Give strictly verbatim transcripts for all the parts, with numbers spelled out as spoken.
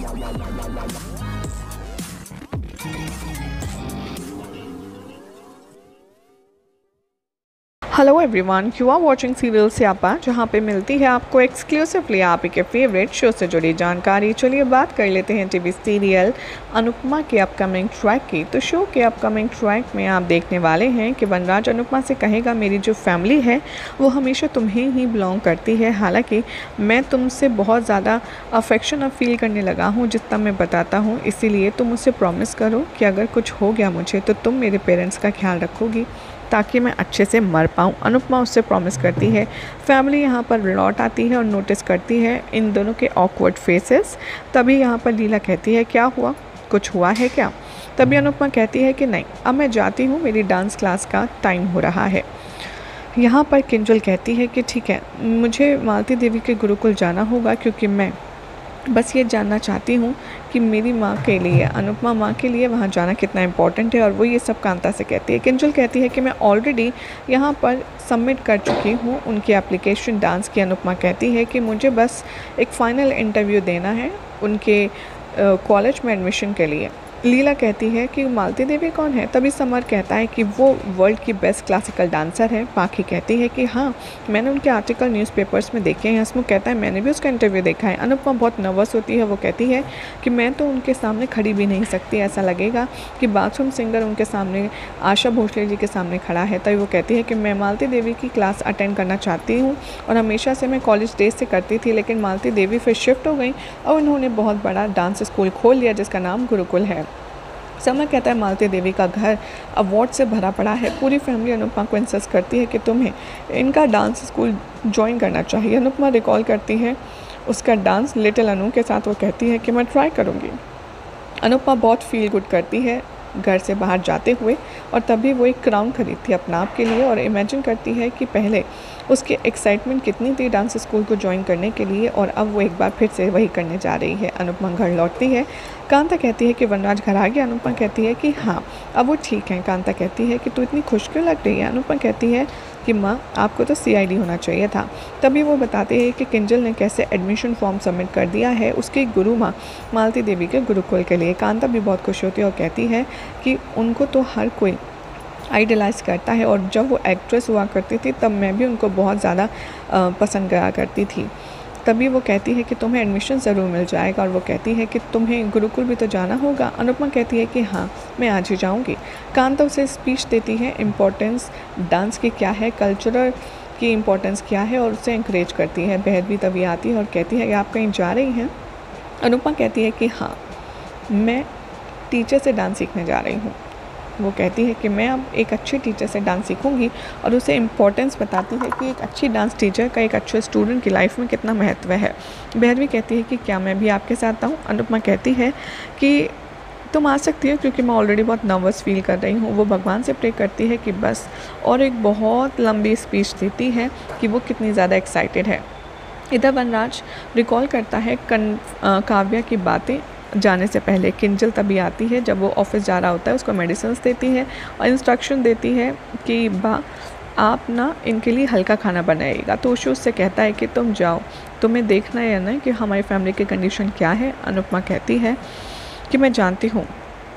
Hello everyone, you are watching serial Syapa, जहाँ पे मिलती है आपको एक्सक्लूसिवली आप ही के फेवरेट शो से जुड़ी जानकारी। चलिए बात कर लेते हैं टीवी सीरियल अनुपमा के अपकमिंग ट्रैक की। तो शो के अपकमिंग ट्रैक में आप देखने वाले हैं कि वनराज अनुपमा से कहेगा मेरी जो फैमिली है वो हमेशा तुम्हें ही बिलोंग करती है। हालांकि मैं तुमसे बहुत ज़्यादा अफेक्शन अब फील करने लगा हूँ जितना मैं बताता हूँ, इसीलिए तुम मुझसे प्रॉमिस करो कि अगर कुछ हो गया मुझे तो तुम मेरे पेरेंट्स का ख्याल रखोगी ताकि मैं अच्छे से मर पाऊँ। अनुपमा उससे प्रॉमिस करती है। फैमिली यहाँ पर लौट आती है और नोटिस करती है इन दोनों के ऑकवर्ड फेसेस। तभी यहाँ पर लीला कहती है क्या हुआ, कुछ हुआ है क्या? तभी अनुपमा कहती है कि नहीं, अब मैं जाती हूँ, मेरी डांस क्लास का टाइम हो रहा है। यहाँ पर किंजल कहती है कि ठीक है, मुझे मालती देवी के गुरुकुल जाना होगा क्योंकि मैं बस ये जानना चाहती हूँ कि मेरी माँ के लिए, अनुपमा माँ के लिए वहाँ जाना कितना इम्पोर्टेंट है। और वो ये सब कांता से कहती है। किंजल कहती है कि मैं ऑलरेडी यहाँ पर सबमिट कर चुकी हूँ उनकी एप्लीकेशन डांस की। अनुपमा कहती है कि मुझे बस एक फ़ाइनल इंटरव्यू देना है उनके कॉलेज में एडमिशन के लिए। लीला कहती है कि मालती देवी कौन है? तभी समर कहता है कि वो वर्ल्ड की बेस्ट क्लासिकल डांसर है। पाखी कहती है कि हाँ, मैंने उनके आर्टिकल न्यूज़पेपर्स में देखे हैं। हंसमुख कहता है मैंने भी उसका इंटरव्यू देखा है। अनुपमा बहुत नर्वस होती है, वो कहती है कि मैं तो उनके सामने खड़ी भी नहीं सकती, ऐसा लगेगा कि बाथरूम सिंगर उनके सामने, आशा भोसले जी के सामने खड़ा है। तभी वो कहती है कि मैं मालती देवी की क्लास अटेंड करना चाहती हूँ और हमेशा से मैं कॉलेज डेज से करती थी, लेकिन मालती देवी फिर शिफ्ट हो गई और उन्होंने बहुत बड़ा डांस स्कूल खोल लिया जिसका नाम गुरुकुल है। समर कहता है मालती देवी का घर अवार्ड से भरा पड़ा है। पूरी फैमिली अनुपमा को इंसिस्ट करती है कि तुम्हें इनका डांस स्कूल ज्वाइन करना चाहिए। अनुपमा रिकॉल करती है उसका डांस लिटिल अनु के साथ। वो कहती है कि मैं ट्राई करूँगी। अनुपमा बहुत फील गुड करती है घर से बाहर जाते हुए और तभी वो एक क्राउन खरीदती है अपना आप के लिए और इमेजिन करती है कि पहले उसकी एक्साइटमेंट कितनी थी डांस स्कूल को ज्वाइन करने के लिए और अब वो एक बार फिर से वही करने जा रही है। अनुपमा घर लौटती है। कांता कहती है कि वनराज घर आ गया। अनुपमा कहती है कि हाँ, अब वो ठीक है। कांता कहती है कि तू इतनी खुश क्यों लग रही है? अनुपमा कहती है कि माँ, आपको तो सीआईडी होना चाहिए था। तभी वो बताते हैं कि किंजल ने कैसे एडमिशन फॉर्म सबमिट कर दिया है उसकी गुरु माँ मालती देवी के गुरुकुल के लिए। कांता भी बहुत खुश होती है और कहती है कि उनको तो हर कोई आइडलाइज करता है और जब वो एक्ट्रेस हुआ करती थी तब मैं भी उनको बहुत ज़्यादा पसंद करा करती थी। तभी वो कहती है कि तुम्हें एडमिशन ज़रूर मिल जाएगा और वो कहती है कि तुम्हें गुरुकुल भी तो जाना होगा। अनुपमा कहती है कि हाँ, मैं आज ही जाऊंगी। कांता उसे स्पीच देती है इम्पोर्टेंस डांस की क्या है, कल्चरल की इम्पोर्टेंस क्या है और उसे इंकरेज करती है। बहन भी तभी आती है और कहती है कि आप कहीं जा रही हैं? अनुपमा कहती है कि हाँ, मैं टीचर से डांस सीखने जा रही हूँ। वो कहती है कि मैं अब एक अच्छी टीचर से डांस सीखूंगी और उसे इम्पोर्टेंस बताती है कि एक अच्छी डांस टीचर का एक अच्छे स्टूडेंट की लाइफ में कितना महत्व है। भैरवी कहती है कि क्या मैं भी आपके साथ आऊँ? अनुपमा कहती है कि तुम आ सकती हो क्योंकि मैं ऑलरेडी बहुत नर्वस फील कर रही हूँ। वो भगवान से प्रे करती है कि बस, और एक बहुत लंबी स्पीच देती है कि वो कितनी ज़्यादा एक्साइटेड है। इधर वनराज रिकॉल करता है कन काव्या की बातें जाने से पहले। किंजल तभी आती है जब वो ऑफिस जा रहा होता है, उसको मेडिसिन्स देती है और इंस्ट्रक्शन देती है कि बा आप ना इनके लिए हल्का खाना बनाइएगा। तो उसे उससे कहता है कि तुम जाओ, तुम्हें देखना है ना कि हमारी फैमिली की कंडीशन क्या है। अनुपमा कहती है कि मैं जानती हूँ,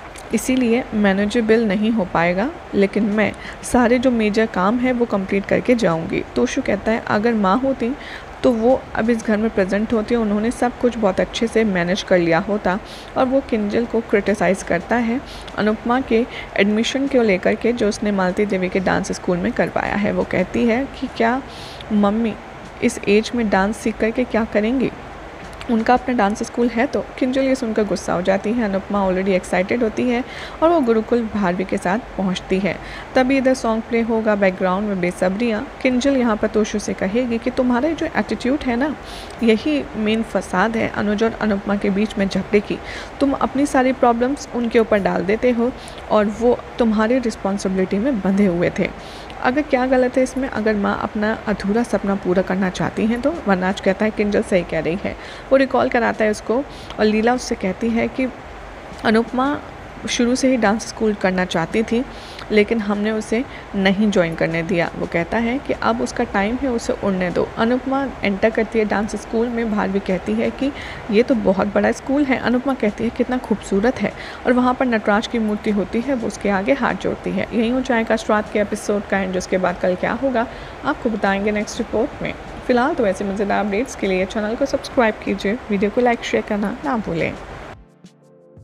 इसीलिए मैनेजेबल नहीं हो पाएगा, लेकिन मैं सारे जो मेजर काम है वो कंप्लीट करके जाऊंगी। तोशु कहता है अगर माँ होती तो वो अब इस घर में प्रेजेंट होती है, उन्होंने सब कुछ बहुत अच्छे से मैनेज कर लिया होता। और वो किंजल को क्रिटिसाइज़ करता है अनुपमा के एडमिशन को लेकर के जो उसने मालती देवी के डांस स्कूल में करवाया है। वो कहती है कि क्या मम्मी इस एज में डांस सीख कर के क्या करेंगी, उनका अपना डांस स्कूल है। तो किंजल ये सुनकर गुस्सा हो जाती है। अनुपमा ऑलरेडी एक्साइटेड होती है और वो गुरुकुल भारवी के साथ पहुंचती है। तभी इधर सॉन्ग प्ले होगा बैकग्राउंड में बेसब्रियाँ। किंजल यहाँ पर तोशु से कहेगी कि तुम्हारा जो एटीट्यूड है ना, यही मेन फसाद है अनुज और अनुपमा के बीच में झगड़े की। तुम अपनी सारी प्रॉब्लम्स उनके ऊपर डाल देते हो और वो तुम्हारी रिस्पॉन्सिबिलिटी में बंधे हुए थे। अगर क्या गलत है इसमें? अगर माँ अपना अधूरा सपना पूरा करना चाहती हैं तो। वनराज कहता है किंजल सही कह रही है। वो रिकॉल कराता है उसको और लीला उससे कहती है कि अनुपमा शुरू से ही डांस स्कूल करना चाहती थी, लेकिन हमने उसे नहीं ज्वाइन करने दिया। वो कहता है कि अब उसका टाइम है, उसे उड़ने दो। अनुपमा एंटर करती है डांस स्कूल में। भारवी कहती है कि ये तो बहुत बड़ा स्कूल है। अनुपमा कहती है कितना खूबसूरत है, और वहाँ पर नटराज की मूर्ति होती है। वो उसके आगे हाथ जोड़ती है। यहीं हो जाएगा श्राद्ध के एपिसोड का एंड। जिसके बाद कल क्या होगा आपको बताएंगे नेक्स्ट रिपोर्ट में। फिलहाल तो ऐसे मज़ेदार अपडेट्स के लिए चैनल को सब्सक्राइब कीजिए, वीडियो को लाइक शेयर करना ना भूलें।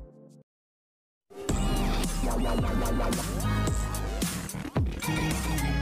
Thank you.